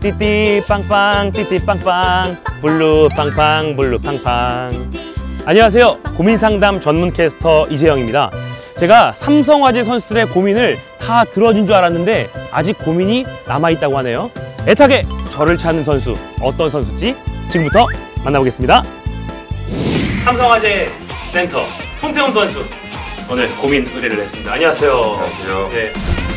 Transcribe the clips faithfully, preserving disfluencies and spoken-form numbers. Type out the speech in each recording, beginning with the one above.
띠띠 빵빵 띠띠 빵빵 블루 팡팡 블루 팡팡. 안녕하세요. 고민상담 전문 캐스터 이재영입니다. 제가 삼성화재 선수들의 고민을 다 들어준 줄 알았는데 아직 고민이 남아있다고 하네요. 애타게 저를 찾는 선수, 어떤 선수인지 지금부터 만나보겠습니다. 삼성화재 센터 송태훈 선수, 오늘 고민 의뢰를 했습니다. 안녕하세요. 안녕하세요. 네.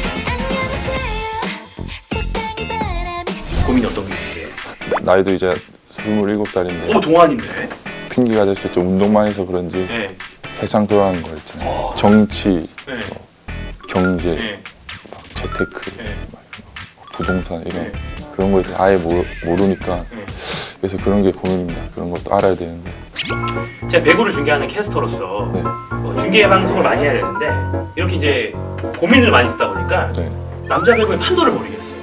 고민이 어떤 게 있으세요? 나이도 이제 스물일곱 살인데 오, 동안인데? 핑계가 될 수 있죠. 운동만 해서 그런지 네. 세상 돌아가는 거 있잖아요. 오. 정치, 네. 뭐, 경제, 네. 막 재테크, 네. 막 부동산 이런 네. 그런 거 아예 모르, 모르니까 네. 그래서 그런 게 고민입니다. 그런 것도 알아야 되는데. 제가 배구를 중계하는 캐스터로서 네. 어, 중계 방송을 많이 해야 되는데 이렇게 이제 고민을 많이 듣다 보니까 네. 남자 배구의 판도를 모르겠어요.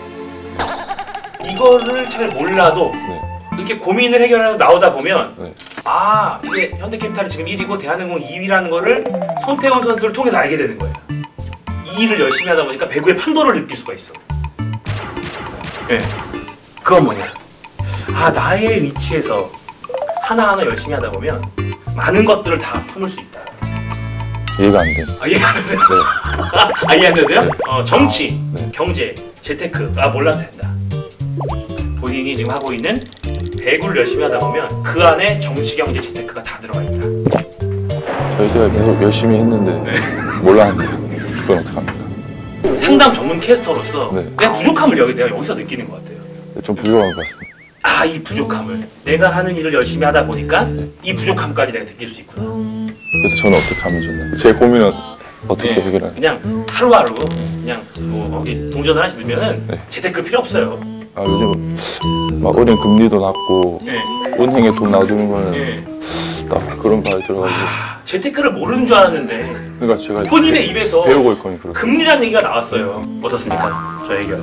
이거를 잘 몰라도 네. 이렇게 고민을 해결하고 나오다 보면 네. 아, 이게 현대캐피탈이 지금 일 위고 대한항공 이 위라는 거를 손태훈 선수를 통해서 알게 되는 거예요. 이 일을 열심히 하다 보니까 배구의 판도를 느낄 수가 있어. 네. 그건 뭐냐? 아, 나의 위치에서 하나하나 열심히 하다 보면 많은 것들을 다 품을 수 있다. 이해가 안 돼. 아, 이해 안 되세요? 네. 아, 이해 안 되세요? 네. 어, 정치, 네. 경제, 재테크, 아, 몰라도 된다. 본인이 지금 하고 있는 배구를 열심히 하다 보면 그 안에 정치, 경제, 재테크가 다 들어가 있다. 저희 때가 계속 열심히 했는데 네. 몰랐는데 그건 어떡합니까? 상담 전문 캐스터로서 네. 내가 부족함을 여기 내가 여기서 느끼는 것 같아요. 좀 부족한 것 같습니다. 아, 이 부족함을 내가 하는 일을 열심히 하다 보니까 이 부족함까지 내가 느낄 수 있구나. 그래서 저는 어떻게 하면 좋나요? 제 고민은 어떻게 네, 해결하나요? 그냥 하루하루 그냥 뭐 어디 동전을 하나씩 넣으면은 네. 재테크 필요 없어요. 아, 요즘 막 은행 금리도 낮고 네. 은행에 돈 놔두는 거는 네. 딱 그런 바에 들어가지고 아, 재테크를 모르는 줄 알았는데 그러니까 제가 본인의 입에서 배우고 있거든요. 그렇게. 금리라는 얘기가 나왔어요. 어떻습니까? 저 의견.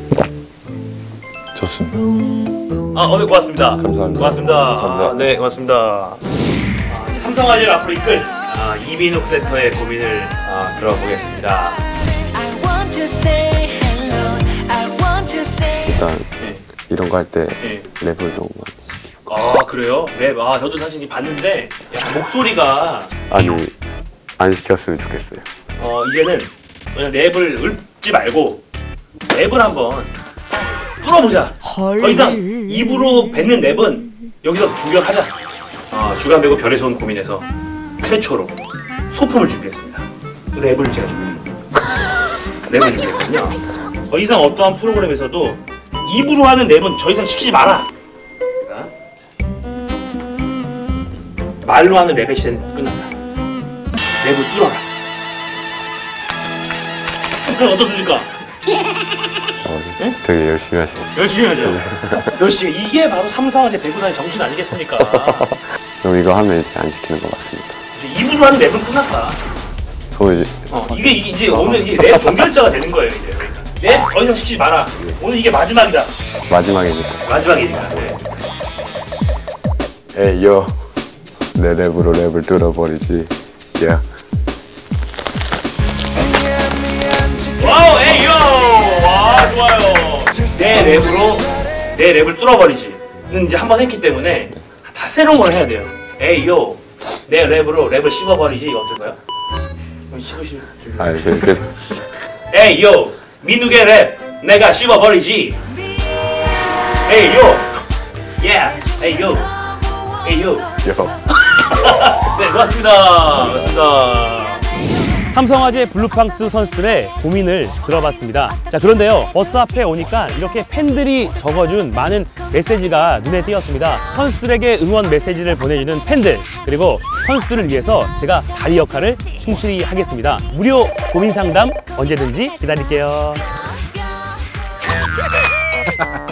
좋습니다. 아, 어, 고맙습니다. 감사합니다. 고맙습니다. 감사합니다. 아, 네, 고맙습니다. 아, 이제 삼성화재를 앞으로 이끌 아, 이민욱 센터의 고민을 아, 들어보겠습니다. 일단 네. 이런 거 할 때 네. 랩을 너무 많이 아, 그래요? 랩. 아, 저도 사실 봤는데 약간 목소리가 아니 안 시켰으면 좋겠어요. 어, 이제는 그냥 랩을 읊지 말고 랩을 한번 뚫어보자. 더 이상 입으로 뱉는 랩은 여기서 중결하자. 어, 주간 배구 별에서 온 고민에서 최초로 소품을 준비했습니다. 랩을 제가 준비했습니다. 랩을 준비했거든요. 더 이상 어떠한 프로그램에서도 입으로 하는 랩은 더 이상 시키지 마라. 말로 하는 랩의 시대는 끝났다. 랩을 뚫어라. 어떻습니까? 어, 네? 되게 열심히 하시네요. 열심히 하죠. 열심히. 이게 바로 삼성화재 배구단의 정신 아니겠습니까? 그럼 이거 하면 이제 안 시키는 것 같습니다. 이제 입으로 하는 랩은 끝났다. 그럼 이제 어, 이게, 이게 이제 오늘 이게 랩 종결자가 되는 거예요. 이제 랩 더 이상 시키지 마라. 오늘 이게 마지막이다. 마지막이니까. 마지막이니까. 네. 에이요, 내 랩으로 랩을 뚫어버리지. 야. 와우, 에이요! 와, 좋아요. 내 랩으로 내 랩을 뚫어버리지는 이제 한 번 했기 때문에 다 새로운 걸 해야 돼요. 에이요, 내 랩으로 랩을 씹어버리지. 이거 어떨까요? 씹으실 줄. 아니 그 계속. 에이요, 민욱의 랩 내가 씹어버리지. 에이요, 예, 에이요, 에이요. 요. 네, 고맙습니다. 고맙습니다. 삼성화재 블루팡스 선수들의 고민을 들어봤습니다. 자, 그런데요, 버스 앞에 오니까 이렇게 팬들이 적어준 많은 메시지가 눈에 띄었습니다. 선수들에게 응원 메시지를 보내주는 팬들, 그리고 선수들을 위해서 제가 다리 역할을 충실히 하겠습니다. 무료 고민 상담 언제든지 기다릴게요.